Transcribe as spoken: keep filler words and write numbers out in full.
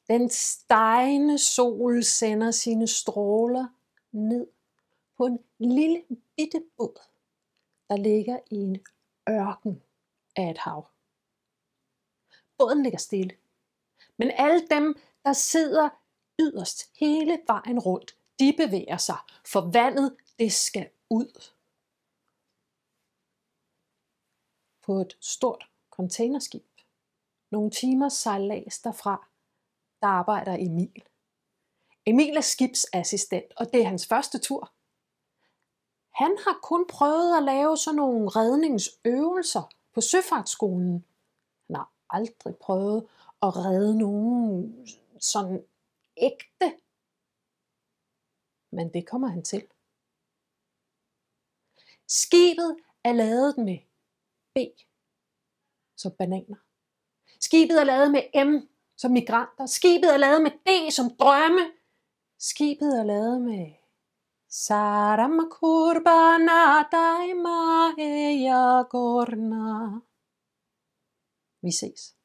Den stegende sol sender sine stråler ned på en lille bitte båd, der ligger i en ørken af et hav. Båden ligger stille, men alle dem, der sidder yderst hele vejen rundt, de bevæger sig, for vandet, det skal ud. På et stort containerskib, nogle timers sejlads derfra, der arbejder Emil. Emil er skibsassistent, og det er hans første tur. Han har kun prøvet at lave sådan nogle redningsøvelser på søfartsskolen. Han har aldrig prøvet at redde nogen sådan ægte. Men det kommer han til. Skibet er lavet med B, som bananer. Skibet er lavet med M, som migranter. Skibet er lavet med D, som drømme. Skibet er lavet med Sarama kurbana daima eja gorna. Vi ses.